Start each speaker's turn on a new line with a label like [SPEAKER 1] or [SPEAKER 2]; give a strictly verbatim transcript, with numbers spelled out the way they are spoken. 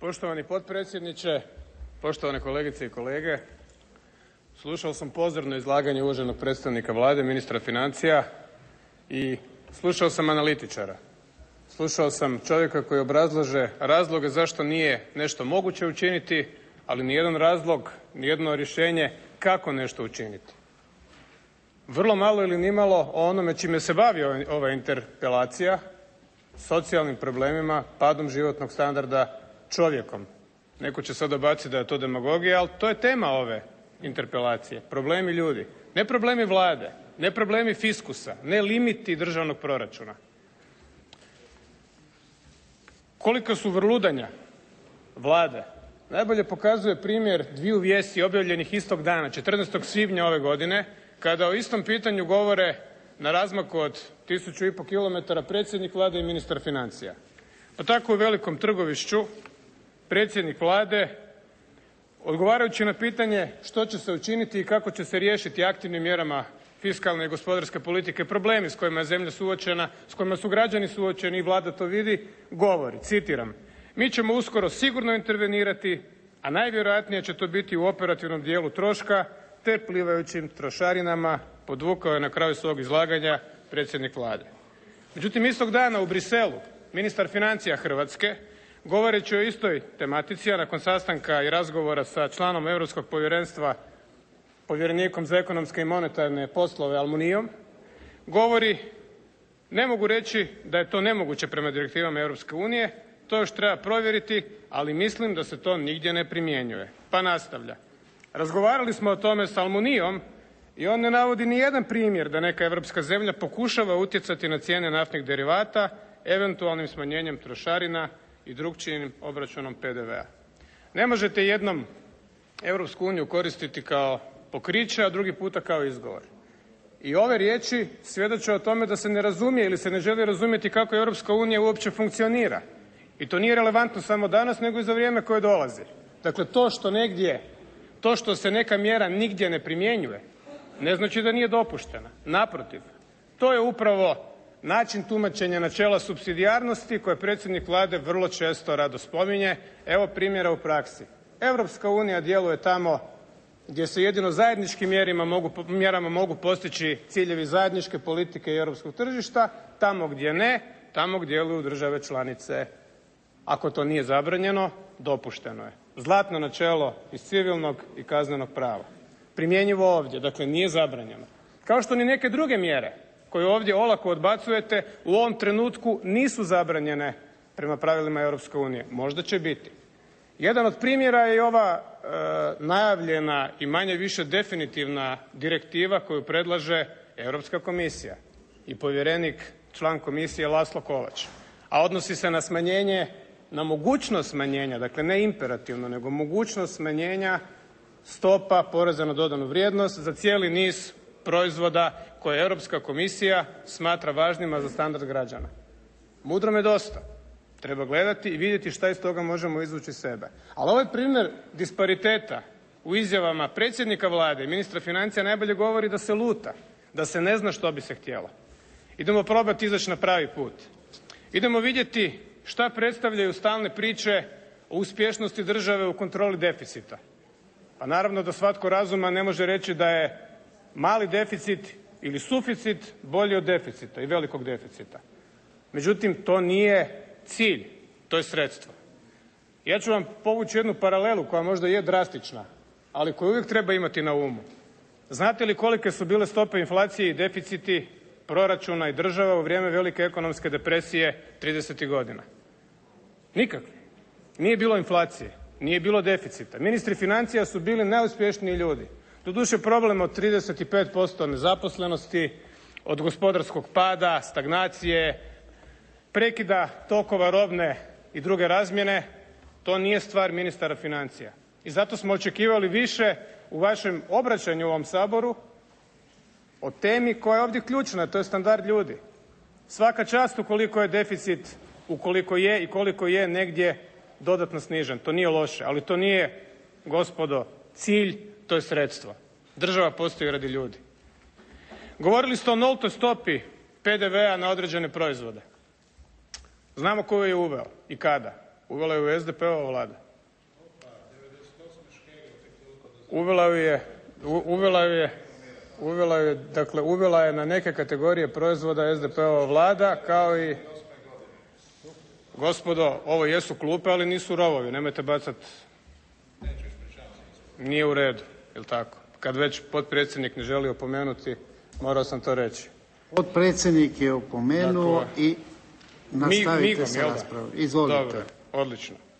[SPEAKER 1] Poštovani potpredsjedniče, poštovane kolegice i kolege. Slušao sam pozorno izlaganje uvaženog predstavnika Vlade, ministra financija i slušao sam analitičara. Slušao sam čovjeka koji obrazlaže razloge zašto nije nešto moguće učiniti, ali nijedan razlog, nijedno rješenje kako nešto učiniti. Vrlo malo ili nimalo o onome čime se bavi ova interpelacija, socijalnim problemima, padom životnog standarda, čovjekom. Neko će sad dobaciti da je to demagogija, ali to je tema ove interpelacije. Problemi ljudi. Ne problemi Vlade, ne problemi fiskusa, ne limiti državnog proračuna. Koliko su vrludanja Vlade najbolje pokazuje primjer dviju vijesti objavljenih istog dana, četrnaestog svibnja ove godine, kada o istom pitanju govore na razmaku od tisuću i pol kilometara predsjednik Vlade i ministar financija. Pa tako u Velikom Trgovišću predsjednik Vlade, odgovarajući na pitanje što će se učiniti i kako će se riješiti aktivnim mjerama fiskalne i gospodarske politike problemi s kojima je zemlja suočena, s kojima su građani suočeni i Vlada to vidi, govori, citiram: "Mi ćemo uskoro sigurno intervenirati, a najvjerojatnije će to biti u operativnom dijelu troška te plivajućim trošarinama", podvukao je na kraju svog izlaganja predsjednik Vlade. Međutim, istog dana u Bruxellesu ministar financija Hrvatske, govoreći o istoj tematici, a nakon sastanka i razgovora sa članom Europskog povjerenstva, povjerenikom za ekonomske i monetarne poslove Almuniom, govori: "Ne mogu reći da je to nemoguće prema direktivama Europske unije, to još treba provjeriti, ali mislim da se to nigdje ne primjenjuje." Pa nastavlja: "Razgovarali smo o tome s Almuniom i on ne navodi ni jedan primjer da neka europska zemlja pokušava utjecati na cijene naftnih derivata eventualnim smanjenjem trošarina i drukčijim obračunom P D V-a." Ne možete jednom Europsku uniju koristiti kao pokriće, a drugi puta kao izgovor. I ove riječi svjedoče o tome da se ne razumije ili se ne želi razumjeti kako Europska unija uopće funkcionira. I to nije relevantno samo danas, nego i za vrijeme koje dolazi. Dakle, to što negdje, to što se neka mjera nigdje ne primjenjuje, ne znači da nije dopuštena. Naprotiv, to je upravo način tumačenja načela supsidijarnosti koje predsjednik Vlade vrlo često rado spominje. Evo primjera u praksi. Europska unija djeluje tamo gdje se jedino zajedničkim mjerama mogu, mjerama mogu postići ciljevi zajedničke politike i europskog tržišta, tamo gdje ne, tamo gdje djeluju države članice. Ako to nije zabranjeno, dopušteno je. Zlatno načelo iz civilnog i kaznenog prava. Primjenjivo ovdje, dakle nije zabranjeno. Kao što ni neke druge mjere koje ovdje olako odbacujete u ovom trenutku nisu zabranjene prema pravilima Europske unije. Možda će biti. Jedan od primjera je i ova e, najavljena i manje-više definitivna direktiva koju predlaže Europska komisija i povjerenik, član komisije Laszlo Kovacs, a odnosi se na smanjenje, na mogućnost smanjenja, dakle ne imperativno, nego mogućnost smanjenja stopa poreza na dodanu vrijednost za cijeli niz proizvoda koje Europska komisija smatra važnima za standard građana. Mudrome dosta. Treba gledati i vidjeti šta iz toga možemo izvući sebe. Ali ovaj primjer dispariteta u izjavama predsjednika Vlade i ministra financija najbolje govori da se luta, da se ne zna što bi se htjelo. Idemo probati izaći na pravi put. Idemo vidjeti šta predstavljaju stalne priče o uspješnosti države u kontroli deficita. Pa naravno da svatko razuman ne može reći da je mali deficit ili suficit bolji od deficita i velikog deficita. Međutim, to nije cilj, to je sredstvo. Ja ću vam povući jednu paralelu koja možda je drastična, ali koju uvijek treba imati na umu. Znate li kolike su bile stope inflacije i deficiti proračuna i država u vrijeme velike ekonomske depresije tridesetih godina? Nikakve. Nije bilo inflacije, nije bilo deficita. Ministri financija su bili najuspješniji ljudi. Doduše problem od trideset pet posto nezaposlenosti, od gospodarskog pada, stagnacije, prekida tokova robne i druge razmjene, to nije stvar ministara financija. I zato smo očekivali više u vašem obraćanju u ovom Saboru o temi koja je ovdje ključna, to je standard ljudi. Svaka čast ukoliko je deficit, ukoliko je i koliko je negdje dodatno snižen, to nije loše, ali to nije, gospodo, cilj, to je sredstvo. Država postoji radi ljudi. Govorili ste o nultoj stopi P D V-a na određene proizvode. Znamo tko je uveo i kada. Uvela ju je es de pe ova Vlada. Uvela ju je, uvela ju je, uvela ju je, dakle uvela je na neke kategorije proizvoda es de pe ova Vlada kao i, gospodo ovo jesu klupe ali nisu rovovi, nemojte bacat, nije u redu, jel tako? Kad već potpredsjednik ne želi opomenuti, morao sam to reći.
[SPEAKER 2] Potpredsjednik je opomenuo
[SPEAKER 1] dakle,
[SPEAKER 2] i nastavite
[SPEAKER 1] migom,
[SPEAKER 2] sa raspravom. Izvolite.
[SPEAKER 1] Dobro, odlično.